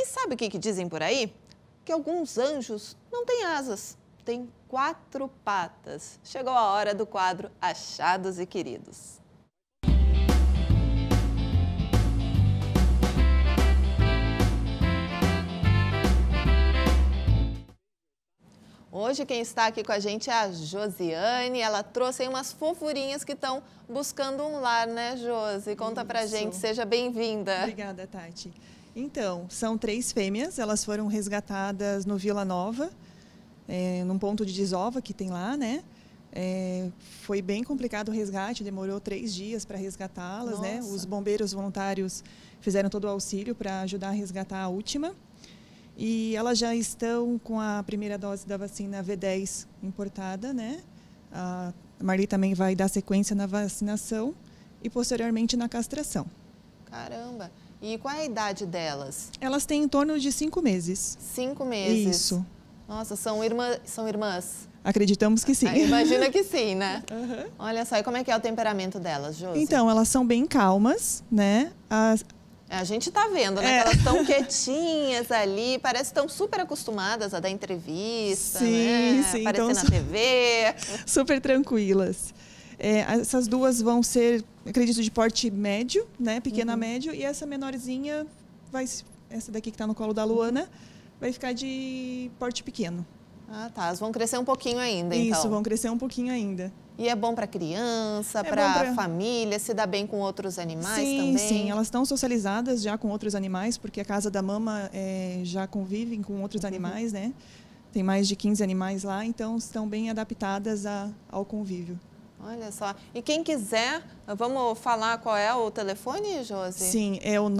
E sabe o que dizem por aí? Que alguns anjos não têm asas, têm 4 patas. Chegou a hora do quadro Achados e Queridos. Hoje quem está aqui com a gente é a Josiane. Ela trouxe aí umas fofurinhas que estão buscando um lar, né, Josi? Conta pra gente, seja bem-vinda. Obrigada, Tati. Então, são 3 fêmeas, elas foram resgatadas no Vila Nova, num ponto de desova que tem lá, né? Foi bem complicado o resgate, demorou 3 dias para resgatá-las, né? Os bombeiros voluntários fizeram todo o auxílio para ajudar a resgatar a última. E elas já estão com a primeira dose da vacina V10 importada, né? A Marli também vai dar sequência na vacinação e posteriormente na castração. Caramba! E qual é a idade delas? Elas têm em torno de 5 meses. 5 meses? Isso. Nossa, são irmãs? Acreditamos que sim. Imagina que sim, né? Uhum. Olha só, e como é que é o temperamento delas, Josi? Então, elas são bem calmas, né? A gente tá vendo, né? Que elas estão quietinhas ali, parece que estão super acostumadas a dar entrevista, né? Sim, Aparecer então, na TV. Super tranquilas. Essas duas vão ser, acredito, de porte médio, né? Pequena médio, e essa menorzinha, essa daqui que está no colo da Luana, vai ficar de porte pequeno. Ah, tá. Elas vão crescer um pouquinho ainda, então. Isso, vão crescer um pouquinho ainda. E é bom para criança, para família, se dá bem com outros animais também? Sim, elas estão socializadas já com outros animais, porque a Casa da Mama já convivem com outros animais, né? Tem mais de 15 animais lá, então estão bem adaptadas ao convívio. Olha só. E quem quiser, vamos falar qual é o telefone, Josi? Sim, é o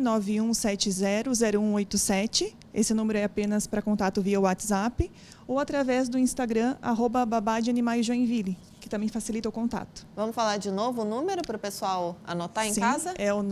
991700187. Esse número é apenas para contato via WhatsApp ou através do Instagram, @babadeanimaijoinville, que também facilita o contato. Vamos falar de novo o número para o pessoal anotar em casa? É o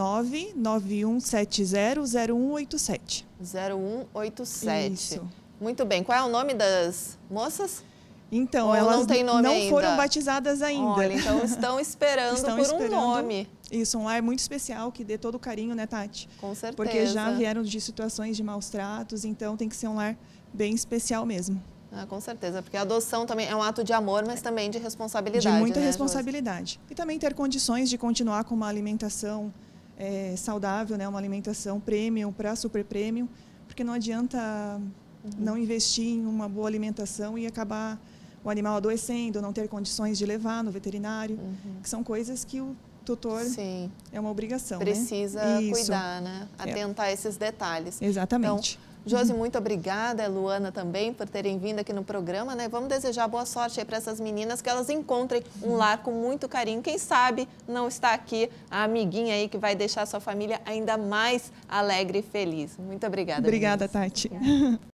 991700187. 0187. Isso. Muito bem. Qual é o nome das moças? Então, ou elas não tem nome não ainda? foram batizadas ainda. Olha, então estão esperando um nome. Isso, um lar muito especial que dê todo o carinho, né, Tati? Com certeza. Porque já vieram de situações de maus tratos, então tem que ser um lar bem especial mesmo. Ah, com certeza, porque a adoção também é um ato de amor, mas também de responsabilidade. De muita né, responsabilidade. Josi? E também ter condições de continuar com uma alimentação saudável, né, uma alimentação premium para super premium, porque não adianta não investir em uma boa alimentação e acabar o animal adoecendo, não ter condições de levar no veterinário, que são coisas que o tutor é uma obrigação. Precisa cuidar, né? Atentar a esses detalhes. Exatamente. Então, Josi, muito obrigada, a Luana também, por terem vindo aqui no programa, né? Vamos desejar boa sorte aí para essas meninas, que elas encontrem um lar com muito carinho. Quem sabe não está aqui a amiguinha aí que vai deixar a sua família ainda mais alegre e feliz. Muito obrigada. Obrigada, Tati. Obrigada.